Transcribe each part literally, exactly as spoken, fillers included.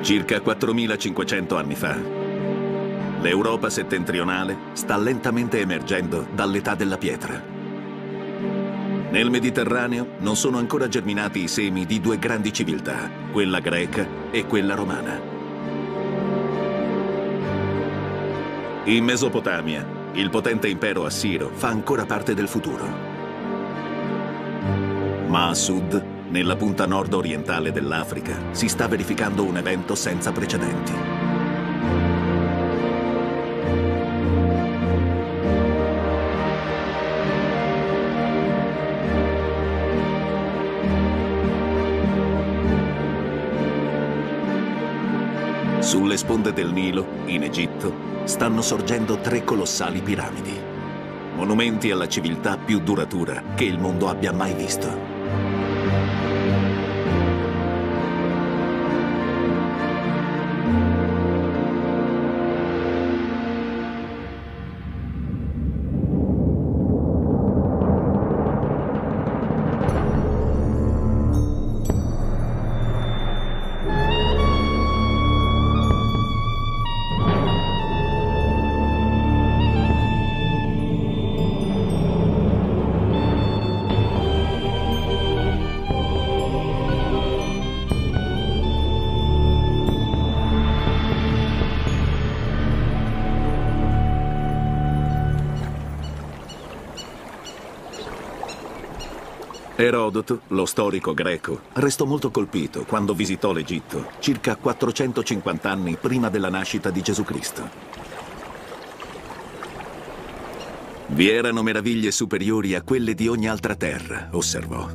Circa quattromilacinquecento anni fa, l'Europa settentrionale sta lentamente emergendo dall'età della pietra. Nel Mediterraneo non sono ancora germinati i semi di due grandi civiltà, quella greca e quella romana. In Mesopotamia, il potente impero assiro fa ancora parte del futuro. Ma a sud, nella punta nord-orientale dell'Africa, si sta verificando un evento senza precedenti. Sulle sponde del Nilo, in Egitto, stanno sorgendo tre colossali piramidi, monumenti alla civiltà più duratura che il mondo abbia mai visto. Erodoto, lo storico greco, restò molto colpito quando visitò l'Egitto, circa quattrocentocinquanta anni prima della nascita di Gesù Cristo. Vi erano meraviglie superiori a quelle di ogni altra terra, osservò.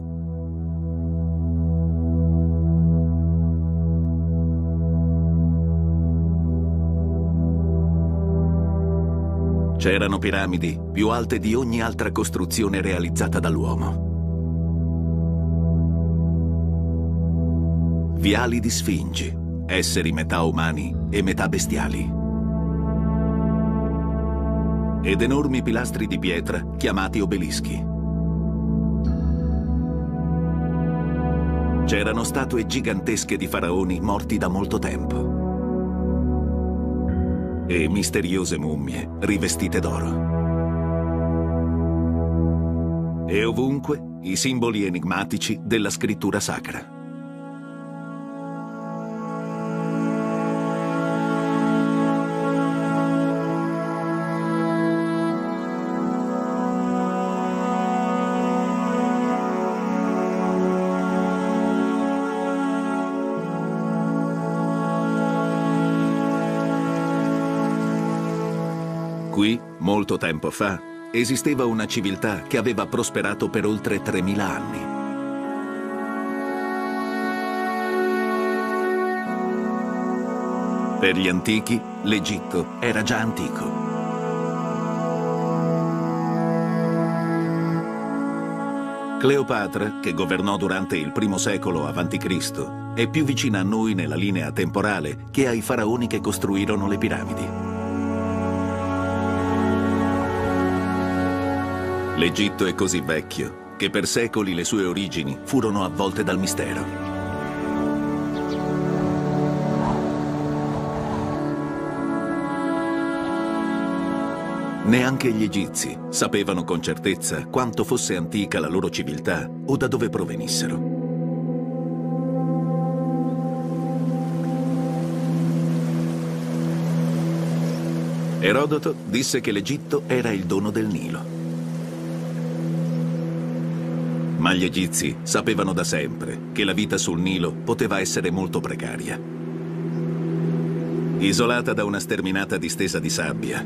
C'erano piramidi più alte di ogni altra costruzione realizzata dall'uomo. Viali di sfingi, esseri metà umani e metà bestiali. Ed enormi pilastri di pietra chiamati obelischi. C'erano statue gigantesche di faraoni morti da molto tempo. E misteriose mummie rivestite d'oro. E ovunque i simboli enigmatici della scrittura sacra. Qui, molto tempo fa, esisteva una civiltà che aveva prosperato per oltre tremila anni. Per gli antichi, l'Egitto era già antico. Cleopatra, che governò durante il primo secolo avanti Cristo, è più vicina a noi nella linea temporale che ai faraoni che costruirono le piramidi. L'Egitto è così vecchio che per secoli le sue origini furono avvolte dal mistero. Neanche gli egizi sapevano con certezza quanto fosse antica la loro civiltà o da dove provenissero. Erodoto disse che l'Egitto era il dono del Nilo. Ma gli egizi sapevano da sempre che la vita sul Nilo poteva essere molto precaria. Isolata da una sterminata distesa di sabbia,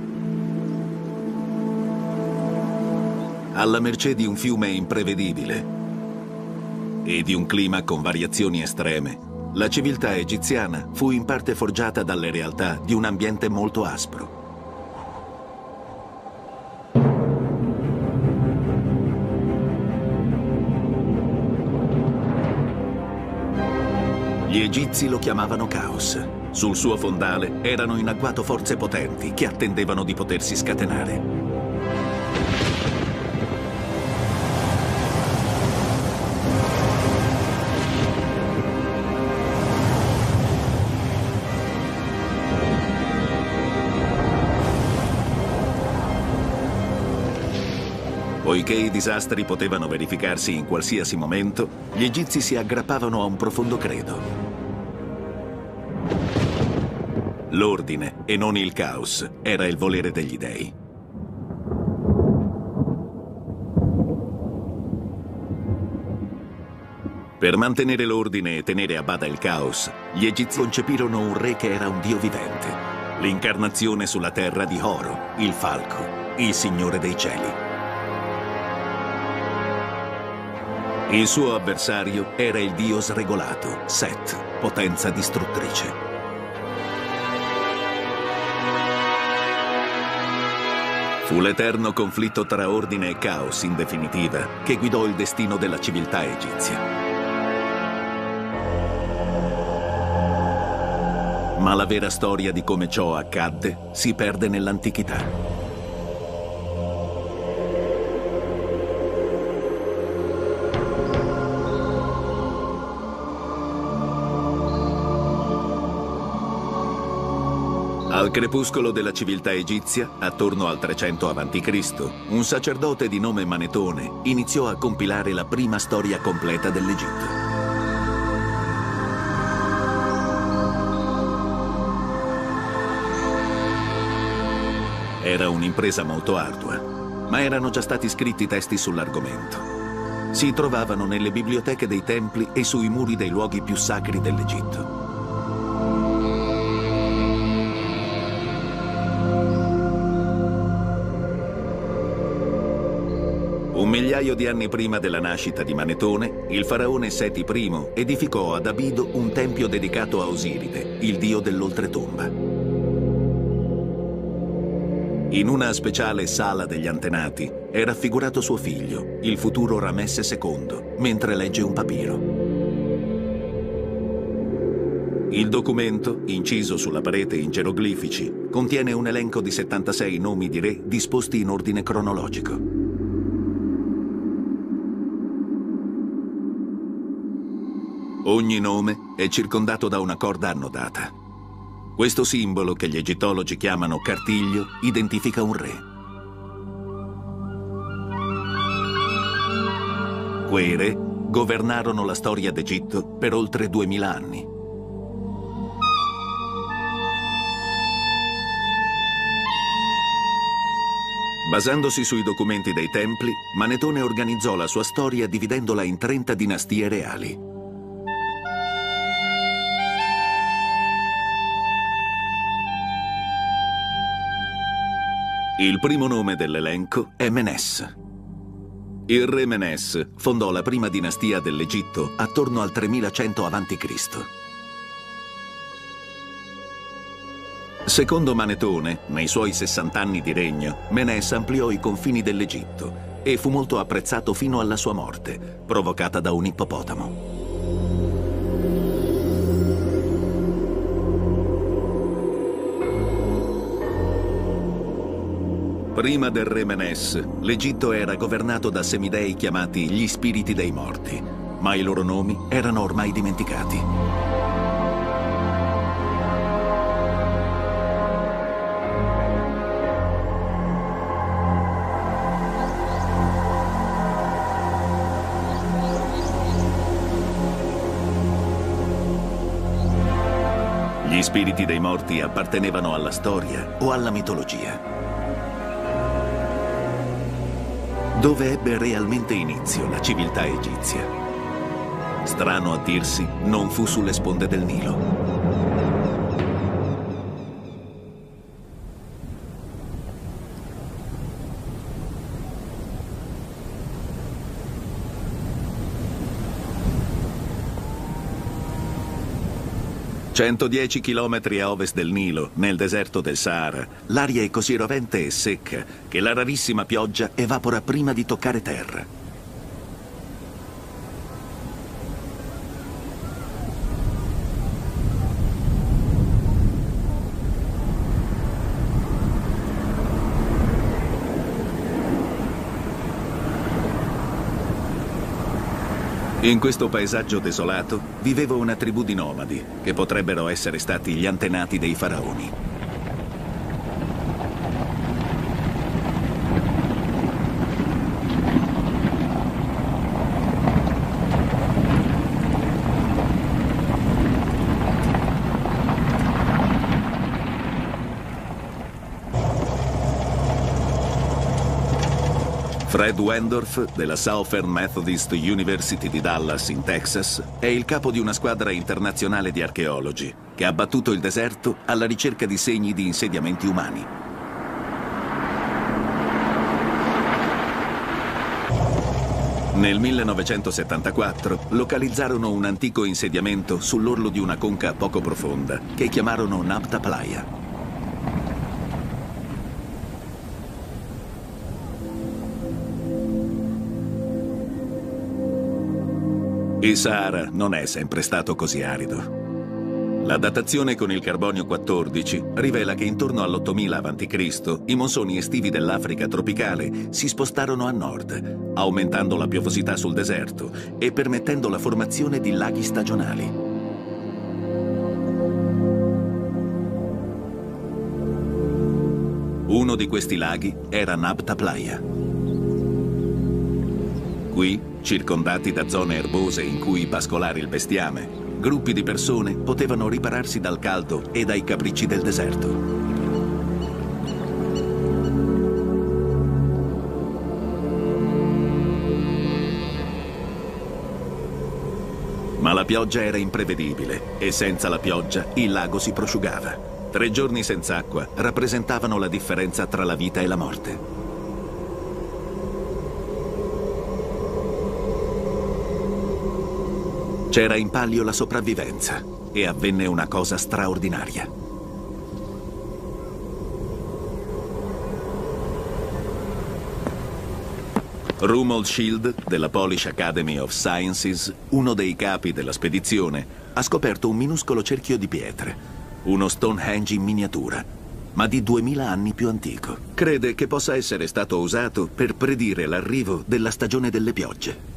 alla mercé di un fiume imprevedibile e di un clima con variazioni estreme, la civiltà egiziana fu in parte forgiata dalle realtà di un ambiente molto aspro. Gli egizi lo chiamavano caos. Sul suo fondale erano in agguato forze potenti che attendevano di potersi scatenare. Poiché i disastri potevano verificarsi in qualsiasi momento, gli egizi si aggrappavano a un profondo credo. L'ordine, e non il caos, era il volere degli dei. Per mantenere l'ordine e tenere a bada il caos, gli egizi concepirono un re che era un dio vivente, l'incarnazione sulla terra di Oro, il falco, il signore dei cieli. Il suo avversario era il dio sregolato, Set, potenza distruttrice. Fu l'eterno conflitto tra ordine e caos, in definitiva, che guidò il destino della civiltà egizia. Ma la vera storia di come ciò accadde si perde nell'antichità. Al crepuscolo della civiltà egizia, attorno al trecento avanti Cristo, un sacerdote di nome Manetone iniziò a compilare la prima storia completa dell'Egitto. Era un'impresa molto ardua, ma erano già stati scritti testi sull'argomento. Si trovavano nelle biblioteche dei templi e sui muri dei luoghi più sacri dell'Egitto. Un migliaio di anni prima della nascita di Manetone, il faraone Seti I edificò ad Abido un tempio dedicato a Osiride, il dio dell'oltretomba. In una speciale sala degli antenati è raffigurato suo figlio, il futuro Ramesse secondo, mentre legge un papiro. Il documento, inciso sulla parete in geroglifici, contiene un elenco di settantasei nomi di re disposti in ordine cronologico. Ogni nome è circondato da una corda annodata. Questo simbolo, che gli egittologi chiamano cartiglio, identifica un re. Quei re governarono la storia d'Egitto per oltre duemila anni. Basandosi sui documenti dei templi, Manetone organizzò la sua storia dividendola in trenta dinastie reali. Il primo nome dell'elenco è Menes. Il re Menes fondò la prima dinastia dell'Egitto attorno al tremilacento avanti Cristo. Secondo Manetone, nei suoi sessanta anni di regno, Menes ampliò i confini dell'Egitto e fu molto apprezzato fino alla sua morte, provocata da un ippopotamo. Prima del re Menes, l'Egitto era governato da semidei chiamati gli spiriti dei morti, ma i loro nomi erano ormai dimenticati. Gli spiriti dei morti appartenevano alla storia o alla mitologia. Dove ebbe realmente inizio la civiltà egizia? Strano a dirsi, non fu sulle sponde del Nilo. centodieci chilometri a ovest del Nilo, nel deserto del Sahara, l'aria è così rovente e secca che la rarissima pioggia evapora prima di toccare terra. In questo paesaggio desolato viveva una tribù di nomadi, che potrebbero essere stati gli antenati dei faraoni. Fred Wendorf, della Southern Methodist University di Dallas, in Texas, è il capo di una squadra internazionale di archeologi che ha battuto il deserto alla ricerca di segni di insediamenti umani. Nel millenovecentosettantaquattro localizzarono un antico insediamento sull'orlo di una conca poco profonda che chiamarono Nabta Playa. Il Sahara non è sempre stato così arido. La datazione con il carbonio quattordici rivela che intorno all'ottomila avanti Cristo i monsoni estivi dell'Africa tropicale si spostarono a nord, aumentando la piovosità sul deserto e permettendo la formazione di laghi stagionali. Uno di questi laghi era Nabta Playa. Qui, circondati da zone erbose in cui pascolare il bestiame, gruppi di persone potevano ripararsi dal caldo e dai capricci del deserto. Ma la pioggia era imprevedibile e senza la pioggia il lago si prosciugava. Tre giorni senza acqua rappresentavano la differenza tra la vita e la morte. C'era in palio la sopravvivenza e avvenne una cosa straordinaria. Romuald Shield, della Polish Academy of Sciences, uno dei capi della spedizione, ha scoperto un minuscolo cerchio di pietre, uno Stonehenge in miniatura, ma di duemila anni più antico. Crede che possa essere stato usato per predire l'arrivo della stagione delle piogge.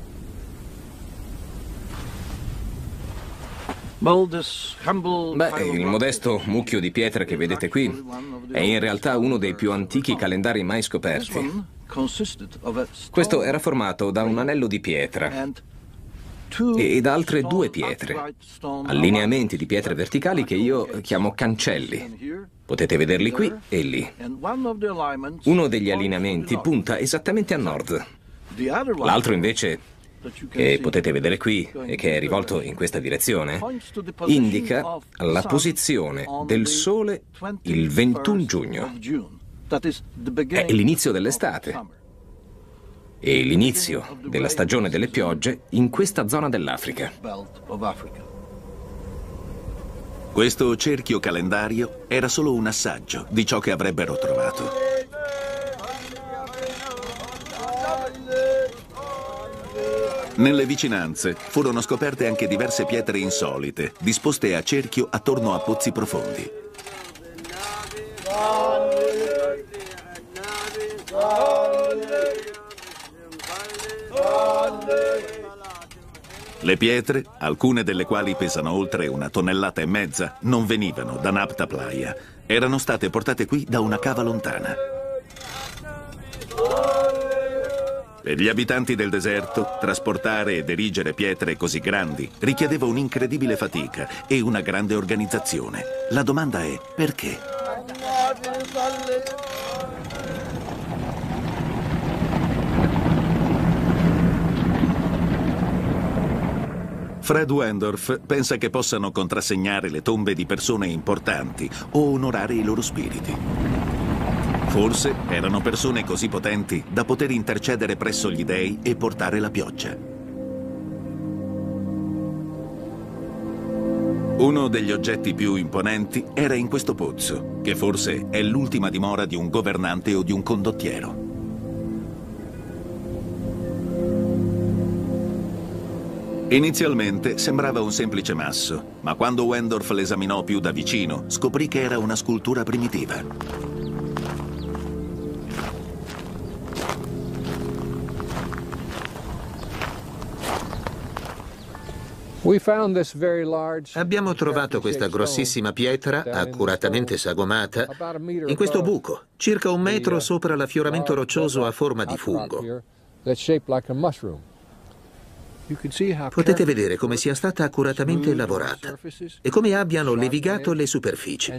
Beh, il modesto mucchio di pietre che vedete qui è in realtà uno dei più antichi calendari mai scoperti. Questo era formato da un anello di pietra e da altre due pietre, allineamenti di pietre verticali che io chiamo cancelli. Potete vederli qui e lì. Uno degli allineamenti punta esattamente a nord, l'altro invece, che potete vedere qui e che è rivolto in questa direzione, indica la posizione del Sole il ventuno giugno. È l'inizio dell'estate e l'inizio della stagione delle piogge in questa zona dell'Africa. Questo cerchio calendario era solo un assaggio di ciò che avrebbero trovato. Nelle vicinanze furono scoperte anche diverse pietre insolite, disposte a cerchio attorno a pozzi profondi. Le pietre, alcune delle quali pesano oltre una tonnellata e mezza, non venivano da Nabta Playa. Erano state portate qui da una cava lontana. Per gli abitanti del deserto, trasportare ed erigere pietre così grandi richiedeva un'incredibile fatica e una grande organizzazione. La domanda è: perché? Fred Wendorf pensa che possano contrassegnare le tombe di persone importanti o onorare i loro spiriti. Forse erano persone così potenti da poter intercedere presso gli dei e portare la pioggia. Uno degli oggetti più imponenti era in questo pozzo, che forse è l'ultima dimora di un governante o di un condottiero. Inizialmente sembrava un semplice masso, ma quando Wendorf l'esaminò più da vicino, scoprì che era una scultura primitiva. Abbiamo trovato questa grossissima pietra, accuratamente sagomata, in questo buco, circa un metro sopra l'affioramento roccioso a forma di fungo. Potete vedere come sia stata accuratamente lavorata e come abbiano levigato le superfici.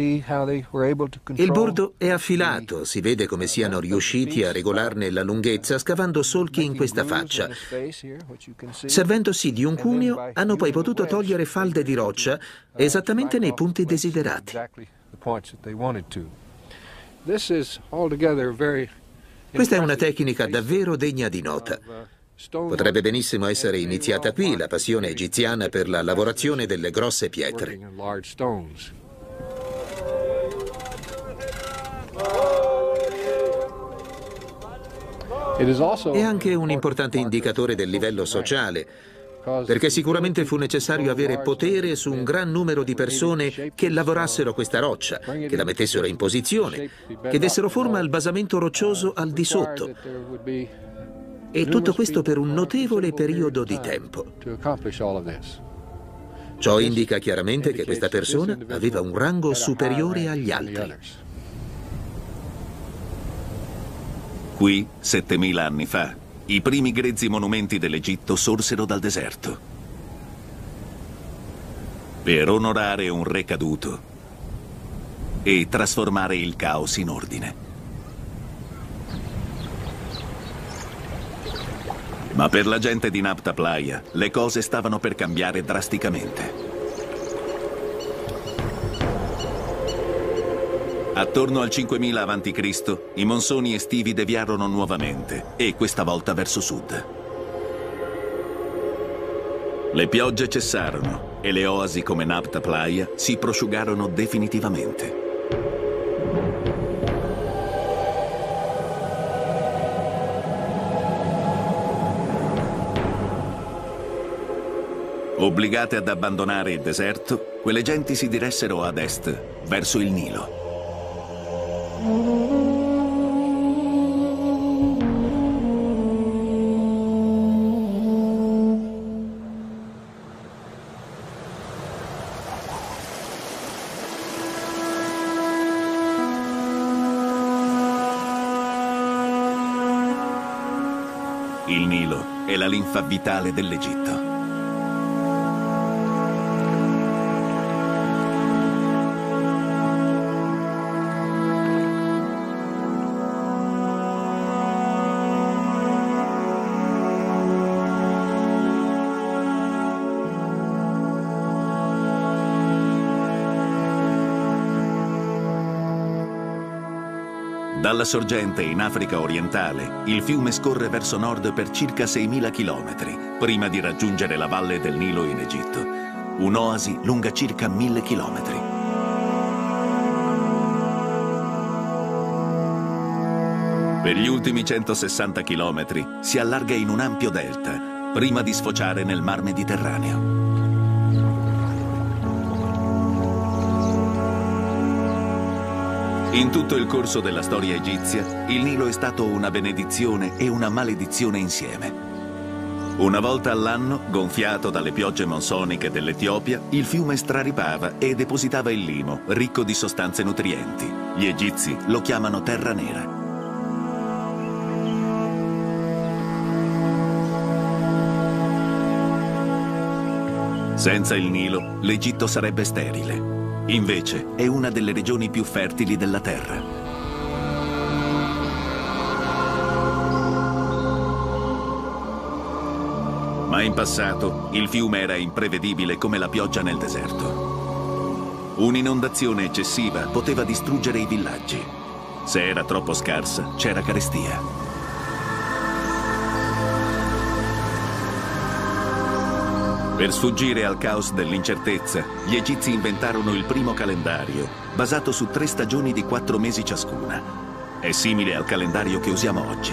Il bordo è affilato, si vede come siano riusciti a regolarne la lunghezza scavando solchi in questa faccia. Servendosi di un cuneo, hanno poi potuto togliere falde di roccia esattamente nei punti desiderati. Questa è una tecnica davvero degna di nota. Potrebbe benissimo essere iniziata qui la passione egiziana per la lavorazione delle grosse pietre. È anche un importante indicatore del livello sociale, perché sicuramente fu necessario avere potere su un gran numero di persone che lavorassero questa roccia, che la mettessero in posizione, che dessero forma al basamento roccioso al di sotto. E tutto questo per un notevole periodo di tempo. Ciò indica chiaramente che questa persona aveva un rango superiore agli altri. Qui, settemila anni fa, i primi grezzi monumenti dell'Egitto sorsero dal deserto. Per onorare un re caduto e trasformare il caos in ordine. Ma per la gente di Nabta Playa le cose stavano per cambiare drasticamente. Attorno al cinquemila avanti Cristo i monsoni estivi deviarono nuovamente e questa volta verso sud. Le piogge cessarono e le oasi come Nabta Playa si prosciugarono definitivamente. Obbligate ad abbandonare il deserto, quelle genti si diressero ad est, verso il Nilo. Il Nilo è la linfa vitale dell'Egitto. Dalla sorgente in Africa orientale, il fiume scorre verso nord per circa seimila chilometri, prima di raggiungere la valle del Nilo in Egitto, un'oasi lunga circa mille chilometri. Per gli ultimi centosessanta chilometri si allarga in un ampio delta, prima di sfociare nel Mar Mediterraneo. In tutto il corso della storia egizia, il Nilo è stato una benedizione e una maledizione insieme. Una volta all'anno, gonfiato dalle piogge monsoniche dell'Etiopia, il fiume straripava e depositava il limo, ricco di sostanze nutrienti. Gli egizi lo chiamano terra nera. Senza il Nilo, l'Egitto sarebbe sterile. Invece, è una delle regioni più fertili della terra. Ma in passato, il fiume era imprevedibile come la pioggia nel deserto. Un'inondazione eccessiva poteva distruggere i villaggi. Se era troppo scarsa, c'era carestia. Per sfuggire al caos dell'incertezza, gli egizi inventarono il primo calendario, basato su tre stagioni di quattro mesi ciascuna. È simile al calendario che usiamo oggi.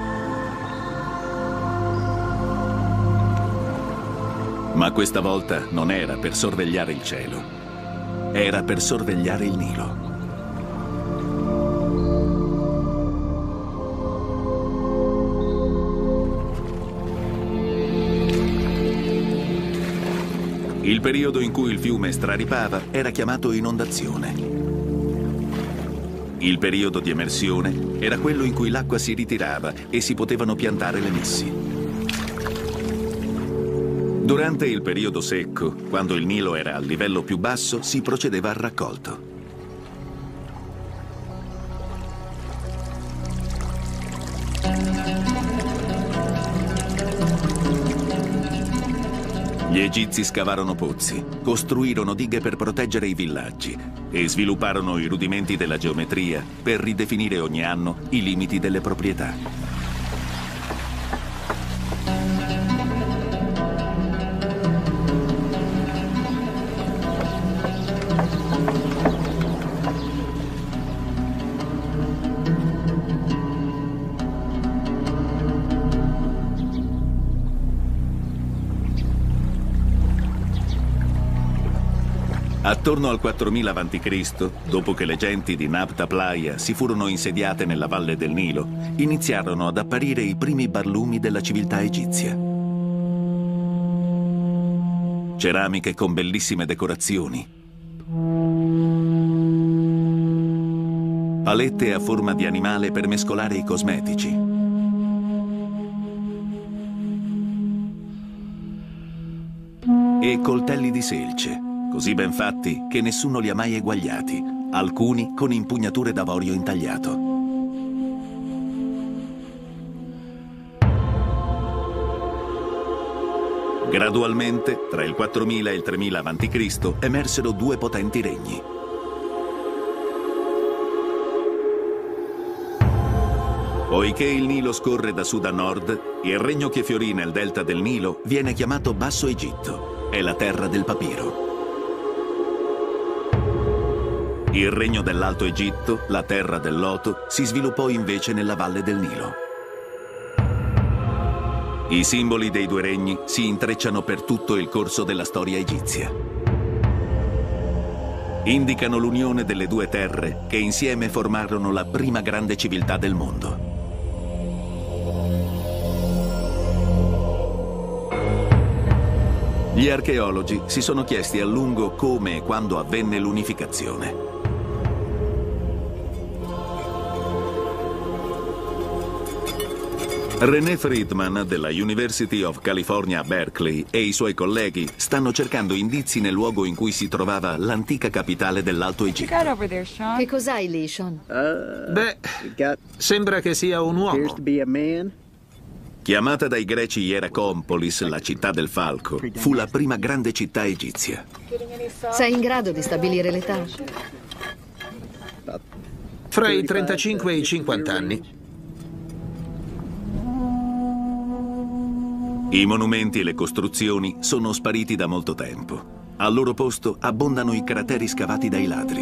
Ma questa volta non era per sorvegliare il cielo, era per sorvegliare il Nilo. Il periodo in cui il fiume straripava era chiamato inondazione. Il periodo di emersione era quello in cui l'acqua si ritirava e si potevano piantare le messi. Durante il periodo secco, quando il Nilo era al livello più basso, si procedeva al raccolto. Gli egizi scavarono pozzi, costruirono dighe per proteggere i villaggi e svilupparono i rudimenti della geometria per ridefinire ogni anno i limiti delle proprietà. Attorno al quattromila avanti Cristo, dopo che le genti di Nabta Playa si furono insediate nella valle del Nilo, iniziarono ad apparire i primi barlumi della civiltà egizia. Ceramiche con bellissime decorazioni, palette a forma di animale per mescolare i cosmetici, e coltelli di selce, così ben fatti che nessuno li ha mai eguagliati, alcuni con impugnature d'avorio intagliato. Gradualmente, tra il quattromila e il tremila avanti Cristo, emersero due potenti regni. Poiché il Nilo scorre da sud a nord, il regno che fiorì nel delta del Nilo viene chiamato Basso Egitto, è la terra del papiro. Il regno dell'Alto Egitto, la terra del loto, si sviluppò invece nella valle del Nilo. I simboli dei due regni si intrecciano per tutto il corso della storia egizia. Indicano l'unione delle due terre che insieme formarono la prima grande civiltà del mondo. Gli archeologi si sono chiesti a lungo come e quando avvenne l'unificazione. René Friedman della University of California a Berkeley e i suoi colleghi stanno cercando indizi nel luogo in cui si trovava l'antica capitale dell'Alto Egitto. Che cos'hai lì, Sean? Beh, sembra che sia un uomo. Chiamata dai greci Hierakonpolis, la città del falco, fu la prima grande città egizia. Sei in grado di stabilire l'età? Fra i trentacinque e i cinquanta anni. I monumenti e le costruzioni sono spariti da molto tempo. Al loro posto abbondano i crateri scavati dai ladri.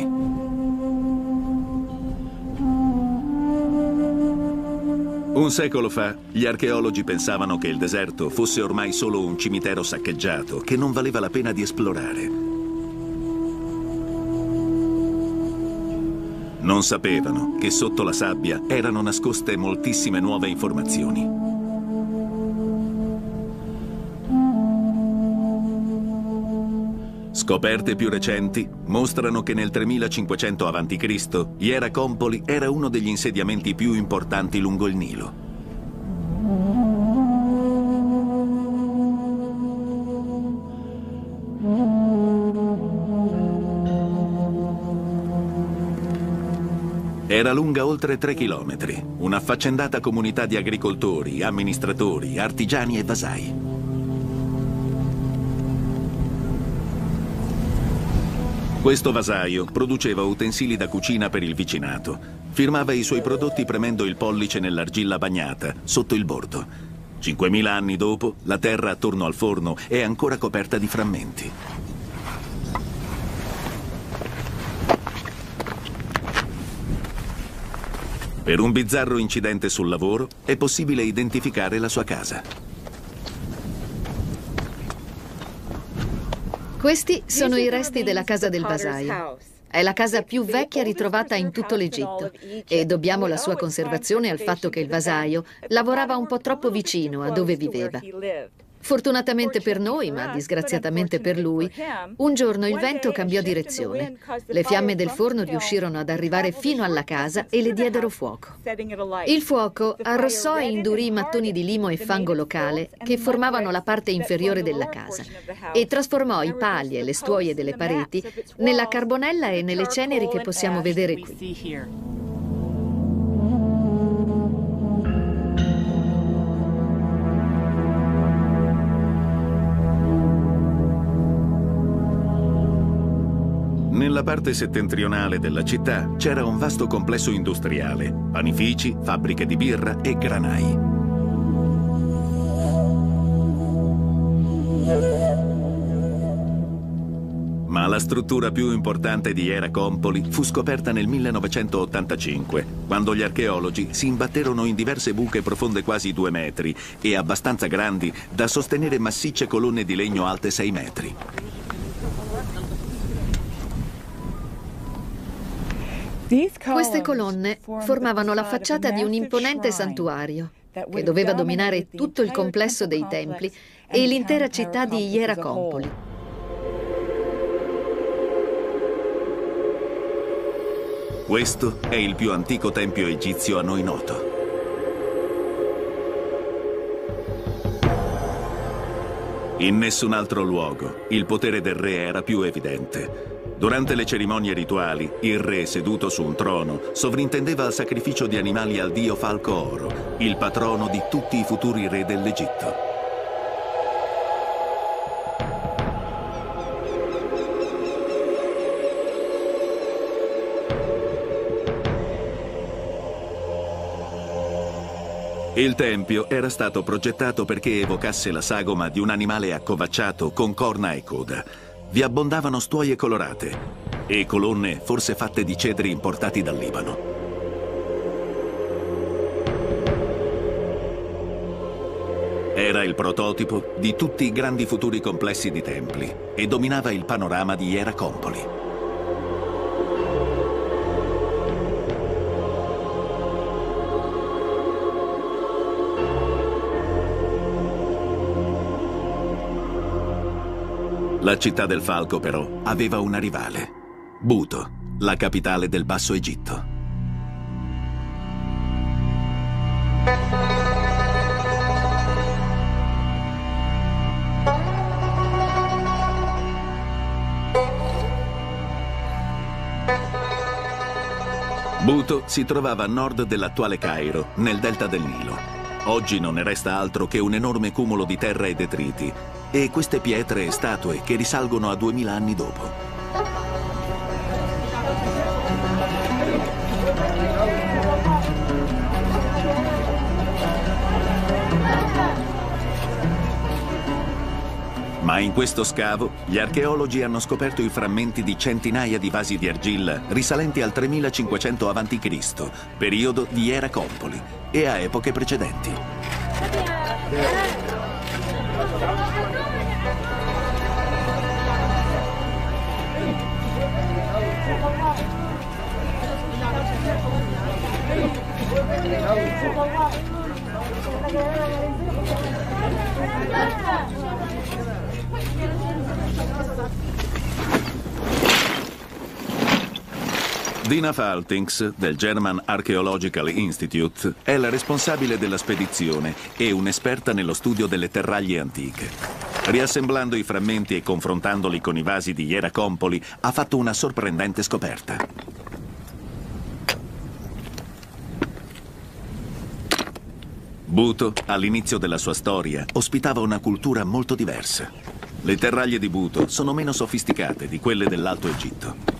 Un secolo fa, gli archeologi pensavano che il deserto fosse ormai solo un cimitero saccheggiato che non valeva la pena di esplorare. Non sapevano che sotto la sabbia erano nascoste moltissime nuove informazioni. Scoperte più recenti mostrano che nel tremilacinquecento avanti Cristo Hierakonpoli era uno degli insediamenti più importanti lungo il Nilo. Era lunga oltre tre chilometri, un'affaccendata comunità di agricoltori, amministratori, artigiani e vasai. Questo vasaio produceva utensili da cucina per il vicinato. Firmava i suoi prodotti premendo il pollice nell'argilla bagnata, sotto il bordo. Cinquemila anni dopo, la terra attorno al forno è ancora coperta di frammenti. Per un bizzarro incidente sul lavoro, è possibile identificare la sua casa. Questi sono i resti della casa del vasaio. È la casa più vecchia ritrovata in tutto l'Egitto e dobbiamo la sua conservazione al fatto che il vasaio lavorava un po' troppo vicino a dove viveva. Fortunatamente per noi, ma disgraziatamente per lui, un giorno il vento cambiò direzione. Le fiamme del forno riuscirono ad arrivare fino alla casa e le diedero fuoco. Il fuoco arrossò e indurì i mattoni di limo e fango locale che formavano la parte inferiore della casa e trasformò i pali e le stuoie delle pareti nella carbonella e nelle ceneri che possiamo vedere qui. Nella parte settentrionale della città c'era un vasto complesso industriale, panifici, fabbriche di birra e granai. Ma la struttura più importante di Hierakonpolis fu scoperta nel millenovecentottantacinque, quando gli archeologi si imbatterono in diverse buche profonde quasi due metri e abbastanza grandi da sostenere massicce colonne di legno alte sei metri. Queste colonne formavano la facciata di un imponente santuario che doveva dominare tutto il complesso dei templi e l'intera città di Hierakonpolis. Questo è il più antico tempio egizio a noi noto. In nessun altro luogo il potere del re era più evidente. Durante le cerimonie rituali, il re, seduto su un trono, sovrintendeva al sacrificio di animali al dio Falco Oro, il patrono di tutti i futuri re dell'Egitto. Il tempio era stato progettato perché evocasse la sagoma di un animale accovacciato con corna e coda. Vi abbondavano stuoie colorate e colonne forse fatte di cedri importati dal Libano. Era il prototipo di tutti i grandi futuri complessi di templi e dominava il panorama di Hierakonpolis. La città del Falco, però, aveva una rivale, Buto, la capitale del Basso Egitto. Buto si trovava a nord dell'attuale Cairo, nel delta del Nilo. Oggi non ne resta altro che un enorme cumulo di terra e detriti, e queste pietre e statue che risalgono a duemila anni dopo. Ma in questo scavo gli archeologi hanno scoperto i frammenti di centinaia di vasi di argilla risalenti al tremilacinquecento avanti Cristo, periodo di Hierakonpolis, e a epoche precedenti. Dina Faltings, del German Archaeological Institute, è la responsabile della spedizione e un'esperta nello studio delle terraglie antiche. Riassemblando i frammenti e confrontandoli con i vasi di Hierakonpolis, ha fatto una sorprendente scoperta. Buto, all'inizio della sua storia, ospitava una cultura molto diversa. Le terraglie di Buto sono meno sofisticate di quelle dell'Alto Egitto.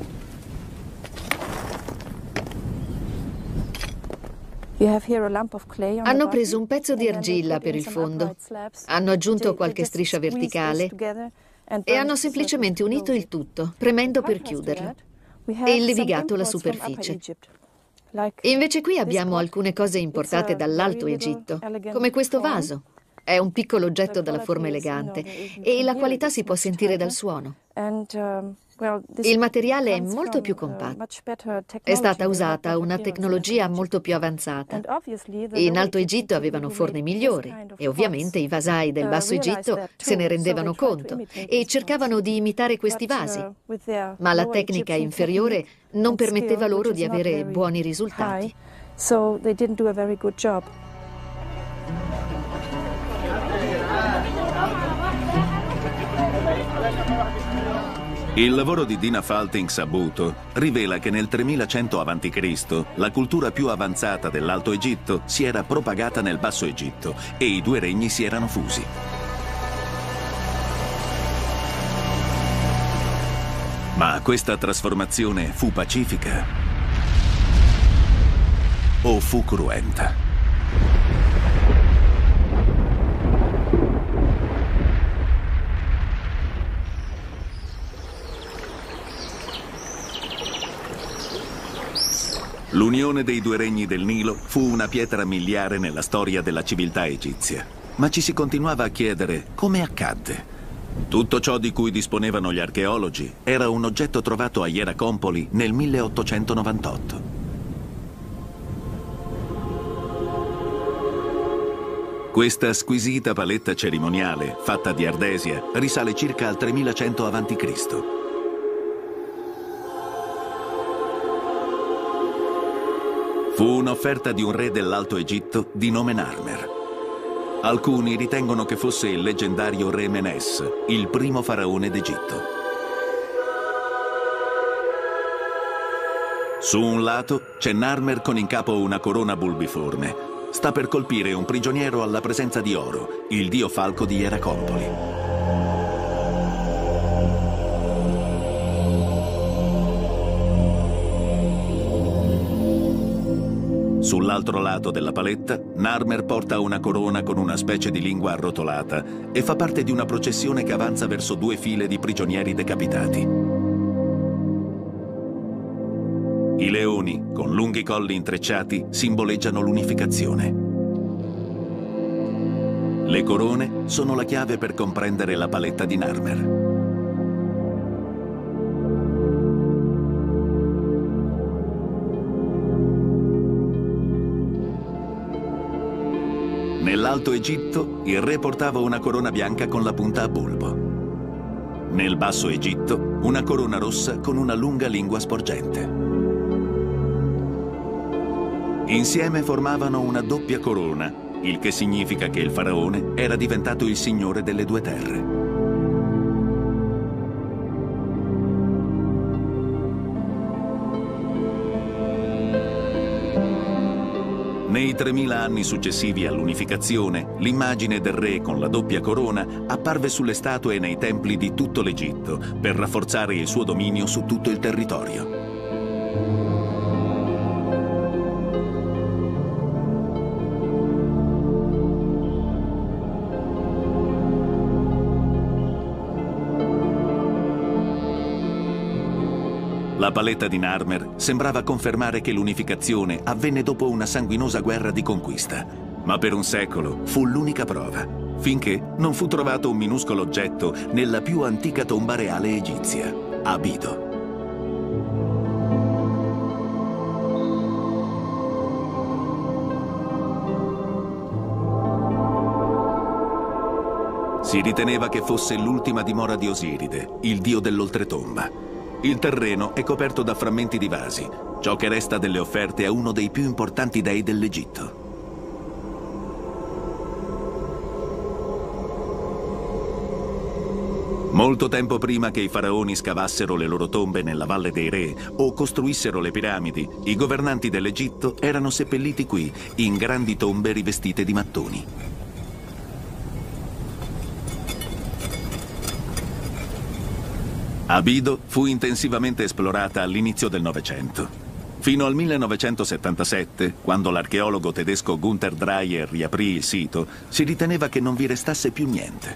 Hanno preso un pezzo di argilla per il fondo, hanno aggiunto qualche striscia verticale e hanno semplicemente unito il tutto, premendo per chiuderlo, e levigato la superficie. Invece qui abbiamo alcune cose importate dall'Alto Egitto, come questo vaso. È un piccolo oggetto dalla forma elegante e la qualità si può sentire dal suono. Il materiale è molto più compatto. È stata usata una tecnologia molto più avanzata. In Alto Egitto avevano forni migliori e ovviamente i vasai del Basso Egitto se ne rendevano conto e cercavano di imitare questi vasi. Ma la tecnica inferiore non permetteva loro di avere buoni risultati. Il lavoro di Dina Falting Sabuto rivela che nel tremilacento avanti Cristo la cultura più avanzata dell'Alto Egitto si era propagata nel Basso Egitto e i due regni si erano fusi. Ma questa trasformazione fu pacifica o fu cruenta? L'unione dei due regni del Nilo fu una pietra miliare nella storia della civiltà egizia. Ma ci si continuava a chiedere come accadde. Tutto ciò di cui disponevano gli archeologi era un oggetto trovato a Hierakonpoli nel milleottocentonovantotto. Questa squisita paletta cerimoniale, fatta di ardesia, risale circa al tremilacento avanti Cristo. Fu un'offerta di un re dell'Alto Egitto di nome Narmer. Alcuni ritengono che fosse il leggendario re Menes, il primo faraone d'Egitto. Su un lato c'è Narmer con in capo una corona bulbiforme. Sta per colpire un prigioniero alla presenza di Oro, il dio falco di Hierakonpoli. Sull'altro lato della paletta, Narmer porta una corona con una specie di lingua arrotolata e fa parte di una processione che avanza verso due file di prigionieri decapitati. I leoni, con lunghi colli intrecciati, simboleggiano l'unificazione. Le corone sono la chiave per comprendere la paletta di Narmer. Nell'Alto Egitto il re portava una corona bianca con la punta a bulbo. Nel Basso Egitto una corona rossa con una lunga lingua sporgente. Insieme formavano una doppia corona, il che significa che il faraone era diventato il signore delle due terre. Nei tremila anni successivi all'unificazione, l'immagine del re con la doppia corona apparve sulle statue e nei templi di tutto l'Egitto per rafforzare il suo dominio su tutto il territorio. La paletta di Narmer sembrava confermare che l'unificazione avvenne dopo una sanguinosa guerra di conquista, ma per un secolo fu l'unica prova, finché non fu trovato un minuscolo oggetto nella più antica tomba reale egizia, Abido. Si riteneva che fosse l'ultima dimora di Osiride, il dio dell'oltretomba. Il terreno è coperto da frammenti di vasi, ciò che resta delle offerte a uno dei più importanti dei dell'Egitto. Molto tempo prima che i faraoni scavassero le loro tombe nella Valle dei Re o costruissero le piramidi, i governanti dell'Egitto erano seppelliti qui, in grandi tombe rivestite di mattoni. Abido fu intensivamente esplorata all'inizio del Novecento. Fino al millenovecentosettantasette, quando l'archeologo tedesco Gunther Dreyer riaprì il sito, si riteneva che non vi restasse più niente.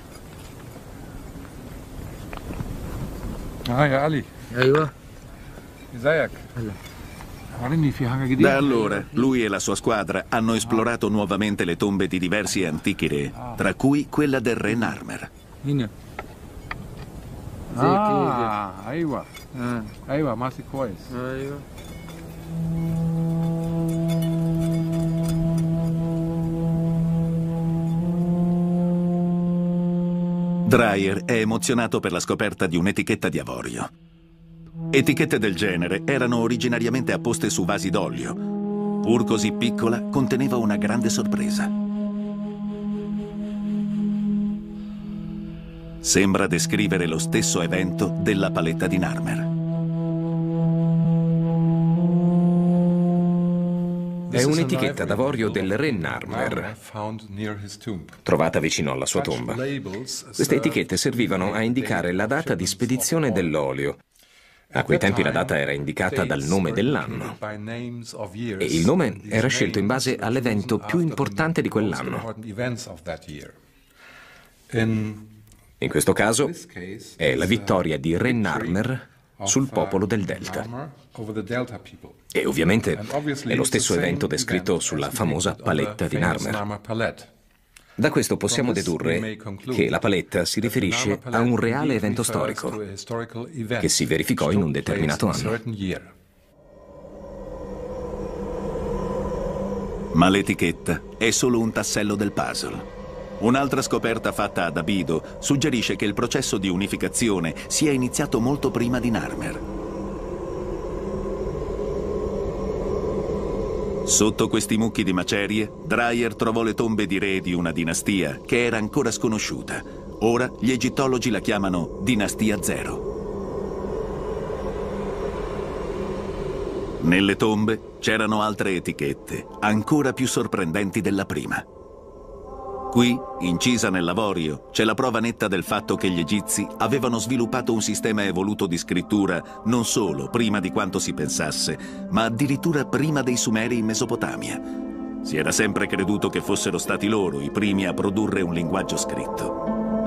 Ah, ja, Ali. Aiwa. Isaac. Da allora, lui e la sua squadra hanno esplorato nuovamente le tombe di diversi antichi re, tra cui quella del re Narmer. Ah, ايوه ايوه ماشي كويس. ايوه. Dreyer è emozionato per la scoperta di un'etichetta di avorio. Etichette del genere erano originariamente apposte su vasi d'olio. Pur così piccola, conteneva una grande sorpresa. Sembra descrivere lo stesso evento della paletta di Narmer. È un'etichetta d'avorio del re Narmer, trovata vicino alla sua tomba. Queste etichette servivano a indicare la data di spedizione dell'olio. A quei tempi la data era indicata dal nome dell'anno e il nome era scelto in base all'evento più importante di quell'anno. In questo caso è la vittoria di re Narmer sul popolo del Delta. E ovviamente è lo stesso evento descritto sulla famosa paletta di Narmer. Da questo possiamo dedurre che la paletta si riferisce a un reale evento storico che si verificò in un determinato anno. Ma l'etichetta è solo un tassello del puzzle. Un'altra scoperta fatta ad Abido suggerisce che il processo di unificazione sia iniziato molto prima di Narmer. Sotto questi mucchi di macerie, Dreyer trovò le tombe di re di una dinastia che era ancora sconosciuta. Ora gli egittologi la chiamano Dinastia Zero. Nelle tombe c'erano altre etichette, ancora più sorprendenti della prima. Qui, incisa nell'avorio, c'è la prova netta del fatto che gli egizi avevano sviluppato un sistema evoluto di scrittura non solo prima di quanto si pensasse, ma addirittura prima dei Sumeri in Mesopotamia. Si era sempre creduto che fossero stati loro i primi a produrre un linguaggio scritto.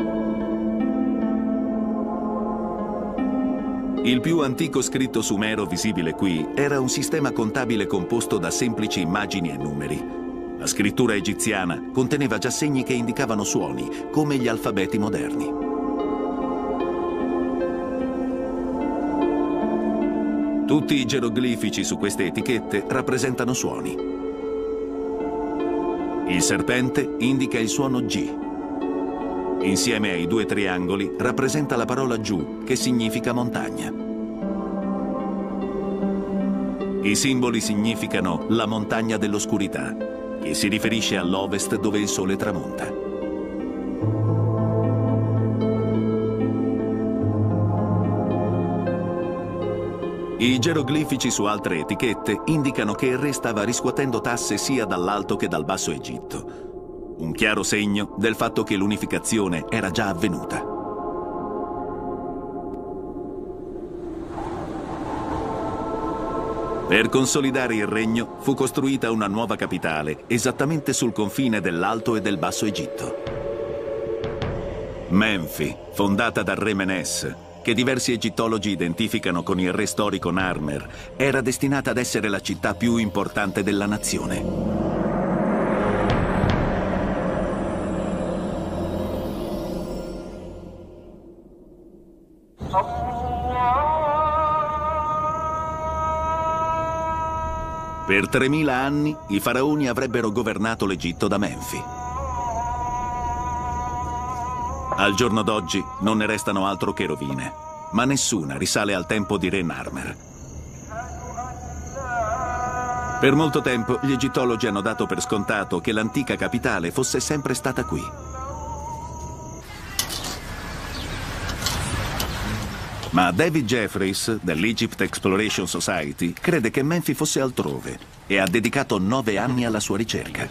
Il più antico scritto sumero visibile qui era un sistema contabile composto da semplici immagini e numeri. La scrittura egiziana conteneva già segni che indicavano suoni, come gli alfabeti moderni. Tutti i geroglifici su queste etichette rappresentano suoni. Il serpente indica il suono G. Insieme ai due triangoli rappresenta la parola giù, che significa montagna. I simboli significano la montagna dell'oscurità, che si riferisce all'ovest dove il sole tramonta. I geroglifici su altre etichette indicano che il re stava riscuotendo tasse sia dall'Alto che dal Basso Egitto, un chiaro segno del fatto che l'unificazione era già avvenuta. Per consolidare il regno fu costruita una nuova capitale, esattamente sul confine dell'Alto e del Basso Egitto. Menfi, fondata dal re Menes, che diversi egittologi identificano con il re storico Narmer, era destinata ad essere la città più importante della nazione. Per tremila anni i faraoni avrebbero governato l'Egitto da Menfi. Al giorno d'oggi non ne restano altro che rovine, ma nessuna risale al tempo di re Narmer. Per molto tempo gli egittologi hanno dato per scontato che l'antica capitale fosse sempre stata qui. Ma David Jeffries, dell'Egypt Exploration Society, crede che Menfi fosse altrove e ha dedicato nove anni alla sua ricerca.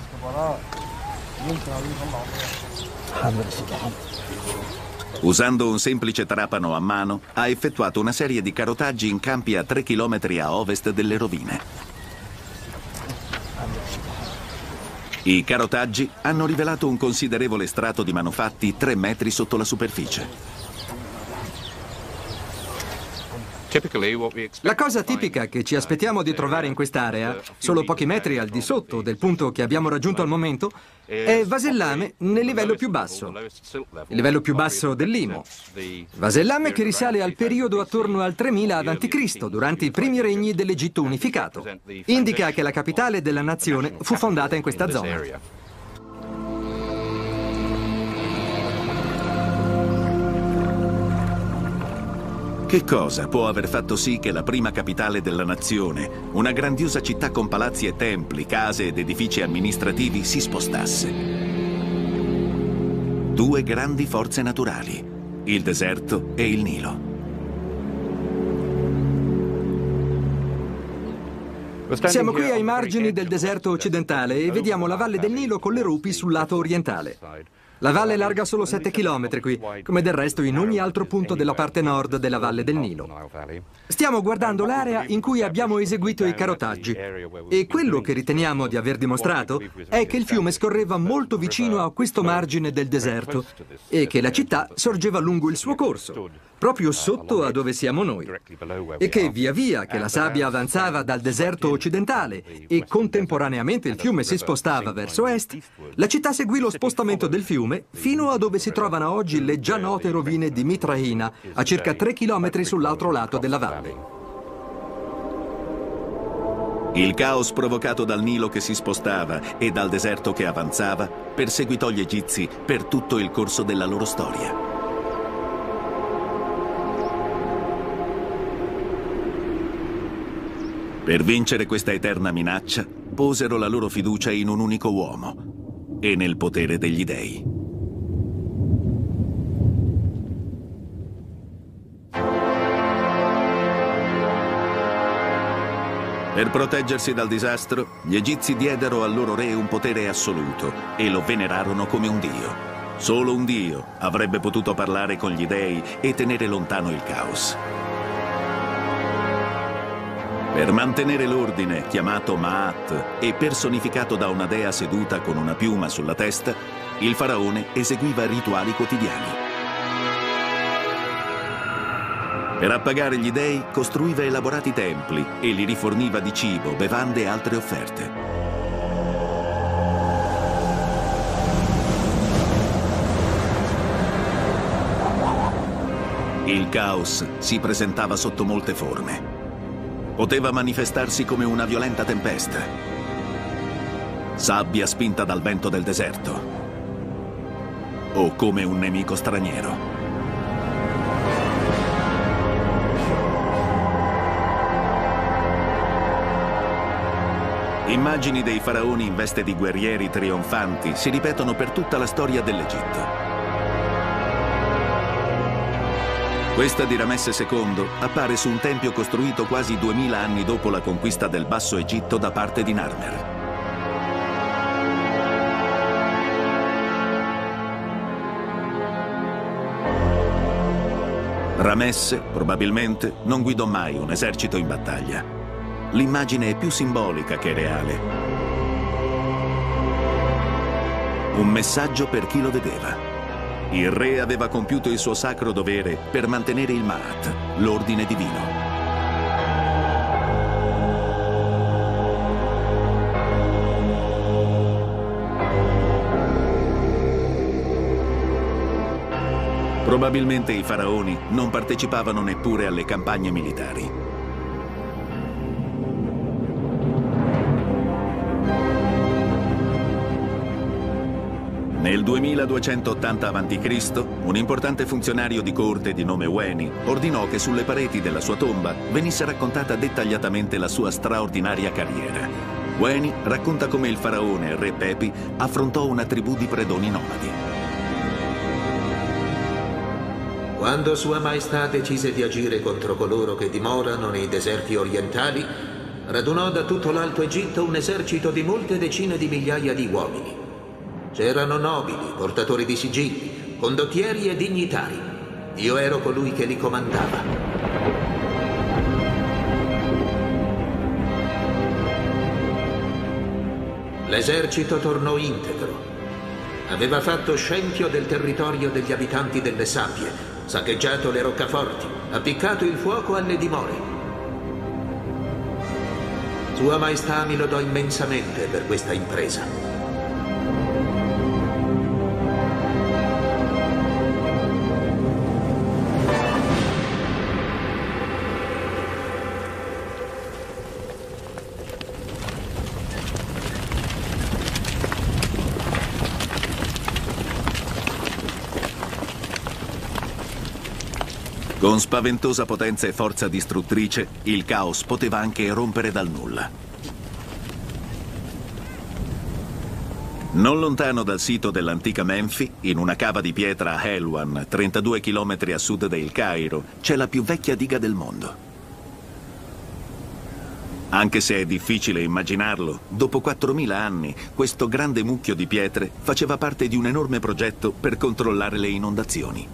Usando un semplice trapano a mano, ha effettuato una serie di carotaggi in campi a tre chilometri a ovest delle rovine. I carotaggi hanno rivelato un considerevole strato di manufatti tre metri sotto la superficie. La cosa tipica che ci aspettiamo di trovare in quest'area, solo pochi metri al di sotto del punto che abbiamo raggiunto al momento, è vasellame nel livello più basso, il livello più basso dell'Imo. Vasellame che risale al periodo attorno al tremila avanti Cristo, durante i primi regni dell'Egitto unificato. Indica che la capitale della nazione fu fondata in questa zona. Che cosa può aver fatto sì che la prima capitale della nazione, una grandiosa città con palazzi e templi, case ed edifici amministrativi, si spostasse? Due grandi forze naturali, il deserto e il Nilo. Siamo qui ai margini del deserto occidentale e vediamo la valle del Nilo con le rupi sul lato orientale. La valle è larga solo sette chilometri qui, come del resto in ogni altro punto della parte nord della valle del Nilo. Stiamo guardando l'area in cui abbiamo eseguito i carotaggi e quello che riteniamo di aver dimostrato è che il fiume scorreva molto vicino a questo margine del deserto e che la città sorgeva lungo il suo corso, proprio sotto a dove siamo noi, e che via via che la sabbia avanzava dal deserto occidentale e contemporaneamente il fiume si spostava verso est, la città seguì lo spostamento del fiume fino a dove si trovano oggi le già note rovine di Mitraina, a circa tre chilometri sull'altro lato della valle. Il caos provocato dal Nilo che si spostava e dal deserto che avanzava perseguitò gli egizi per tutto il corso della loro storia. Per vincere questa eterna minaccia, posero la loro fiducia in un unico uomo e nel potere degli dei. Per proteggersi dal disastro, gli egizi diedero al loro re un potere assoluto e lo venerarono come un dio. Solo un dio avrebbe potuto parlare con gli dei e tenere lontano il caos. Per mantenere l'ordine, chiamato Ma'at e personificato da una dea seduta con una piuma sulla testa, il faraone eseguiva rituali quotidiani. Per appagare gli dei, costruiva elaborati templi e li riforniva di cibo, bevande e altre offerte. Il caos si presentava sotto molte forme. Poteva manifestarsi come una violenta tempesta, sabbia spinta dal vento del deserto, o come un nemico straniero. Immagini dei faraoni in veste di guerrieri trionfanti si ripetono per tutta la storia dell'Egitto. Questa di Ramesse secondo appare su un tempio costruito quasi duemila anni dopo la conquista del Basso Egitto da parte di Narmer. Ramesse, probabilmente, non guidò mai un esercito in battaglia. L'immagine è più simbolica che reale. Un messaggio per chi lo vedeva. Il re aveva compiuto il suo sacro dovere per mantenere il Ma'at, l'ordine divino. Probabilmente i faraoni non partecipavano neppure alle campagne militari. Nel duemiladuecentottanta avanti Cristo, un importante funzionario di corte di nome Weni ordinò che sulle pareti della sua tomba venisse raccontata dettagliatamente la sua straordinaria carriera. Weni racconta come il faraone Re Pepi affrontò una tribù di predoni nomadi. Quando Sua Maestà decise di agire contro coloro che dimorano nei deserti orientali, radunò da tutto l'Alto Egitto un esercito di molte decine di migliaia di uomini. C'erano nobili, portatori di sigilli, condottieri e dignitari. Io ero colui che li comandava. L'esercito tornò integro. Aveva fatto scempio del territorio degli abitanti delle sabbie saccheggiato le roccaforti, appiccato il fuoco alle dimore. Sua Maestà mi lodò immensamente per questa impresa. Con spaventosa potenza e forza distruttrice, il caos poteva anche erompere dal nulla. Non lontano dal sito dell'antica Menfi, in una cava di pietra a Helwan, trentadue chilometri a sud del Cairo, c'è la più vecchia diga del mondo. Anche se è difficile immaginarlo, dopo quattromila anni, questo grande mucchio di pietre faceva parte di un enorme progetto per controllare le inondazioni.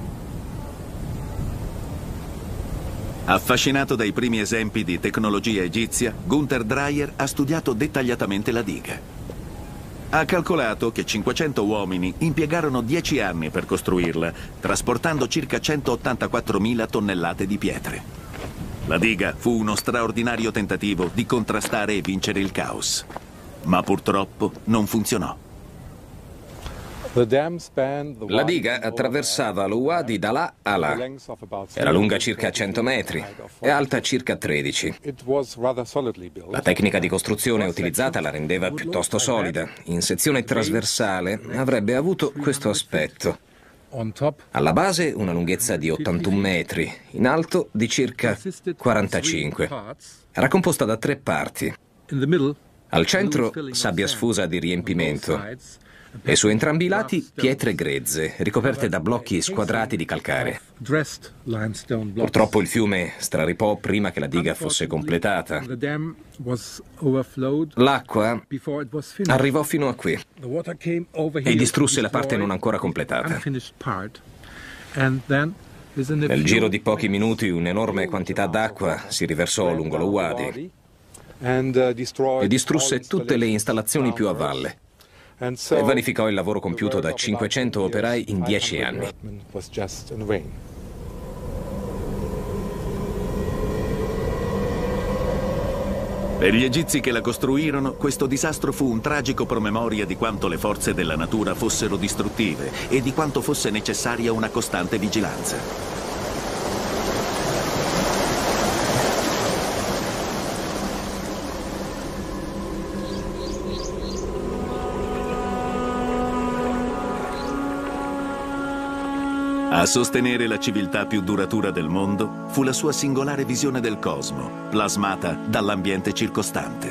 Affascinato dai primi esempi di tecnologia egizia, Gunther Dreyer ha studiato dettagliatamente la diga. Ha calcolato che cinquecento uomini impiegarono dieci anni per costruirla, trasportando circa centottantaquattromila tonnellate di pietre. La diga fu uno straordinario tentativo di contrastare e vincere il caos, ma purtroppo non funzionò. La diga attraversava lo Wadi da là a là. Era lunga circa cento metri e alta circa tredici. La tecnica di costruzione utilizzata la rendeva piuttosto solida. In sezione trasversale avrebbe avuto questo aspetto. Alla base una lunghezza di ottantuno metri, in alto di circa quarantacinque. Era composta da tre parti. Al centro sabbia sfusa di riempimento e su entrambi i lati pietre grezze, ricoperte da blocchi squadrati di calcare. Purtroppo il fiume straripò prima che la diga fosse completata. L'acqua arrivò fino a qui e distrusse la parte non ancora completata. Nel giro di pochi minuti un'enorme quantità d'acqua si riversò lungo lo Wadi e distrusse tutte le installazioni più a valle. E vanificò il lavoro compiuto da cinquecento operai in dieci anni. Per gli egizi che la costruirono, questo disastro fu un tragico promemoria di quanto le forze della natura fossero distruttive e di quanto fosse necessaria una costante vigilanza. A sostenere la civiltà più duratura del mondo fu la sua singolare visione del cosmo, plasmata dall'ambiente circostante.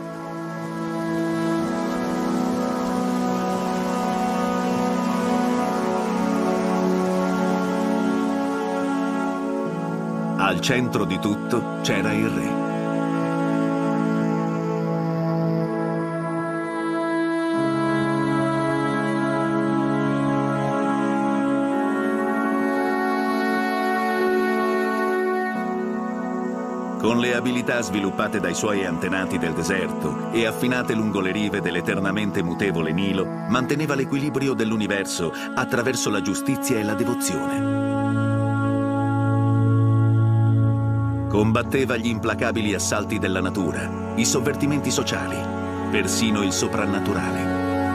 Al centro di tutto c'era il re. Con le abilità sviluppate dai suoi antenati del deserto e affinate lungo le rive dell'eternamente mutevole Nilo, manteneva l'equilibrio dell'universo attraverso la giustizia e la devozione. Combatteva gli implacabili assalti della natura, i sovvertimenti sociali, persino il soprannaturale.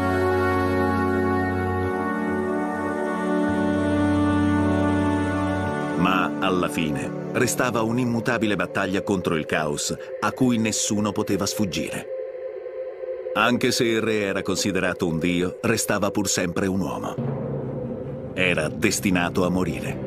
Ma alla fine restava un'immutabile battaglia contro il caos a cui nessuno poteva sfuggire. Anche se il re era considerato un dio, restava pur sempre un uomo. Era destinato a morire.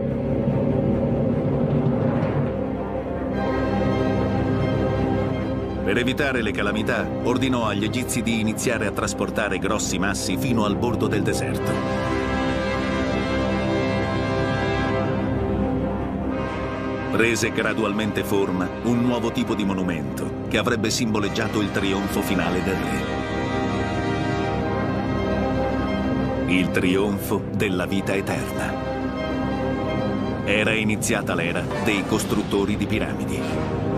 Per evitare le calamità, ordinò agli egizi di iniziare a trasportare grossi massi fino al bordo del deserto. Prese gradualmente forma un nuovo tipo di monumento che avrebbe simboleggiato il trionfo finale del re. Il trionfo della vita eterna. Era iniziata l'era dei costruttori di piramidi.